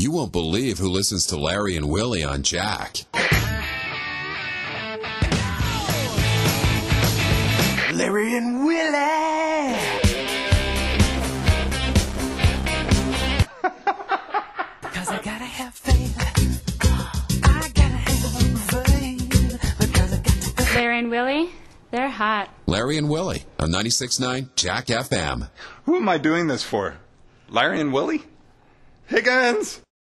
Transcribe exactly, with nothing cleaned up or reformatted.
You won't believe who listens to Larry and Willy on Jack. Larry and Willy! Because I gotta have faith. I gotta have faith. Because I got to... Larry and Willy, they're hot. Larry and Willy on ninety-six point nine Jack F M. Who am I doing this for? Larry and Willy? Higgins!